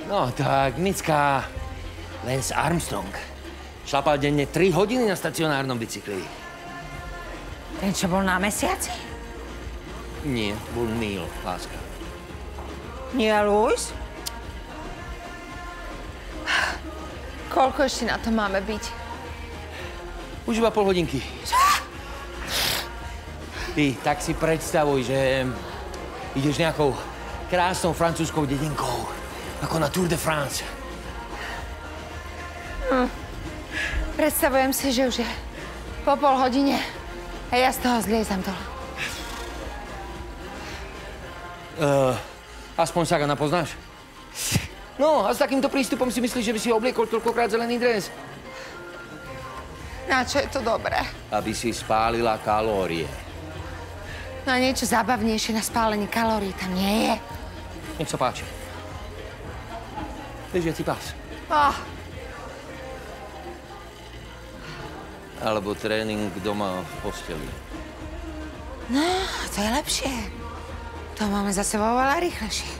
No tak, Mická. Lance Armstrong. Šlapal denne 3 hodiny na stacionárnom bicykli. Ten, čo bol na mesiaci? Nie, bol Neil, láska. Nie, Louis? Koľko ešte na to máme byť? Už iba pol hodinky. Ty, tak si predstavuj, že ideš nejakou krásnou francúzskou dedinkou, ako na Tour de France. Predstavujem si, že už je po pol hodine a ja z toho zliezam dole. Aspoň Sagana poznáš? No, a s takýmto prístupom si myslíš, že by si obliekol toľkokrát zelený dres? Na čo je to dobré? Aby si spálila kalórie. No a niečo zábavnejšie na spálenie kalórií tam nie je. Nech sa páči. Držiaci pás. Alebo tréning doma v posteli. No, to je lepšie. To máme za sebou veľa rýchlejšie.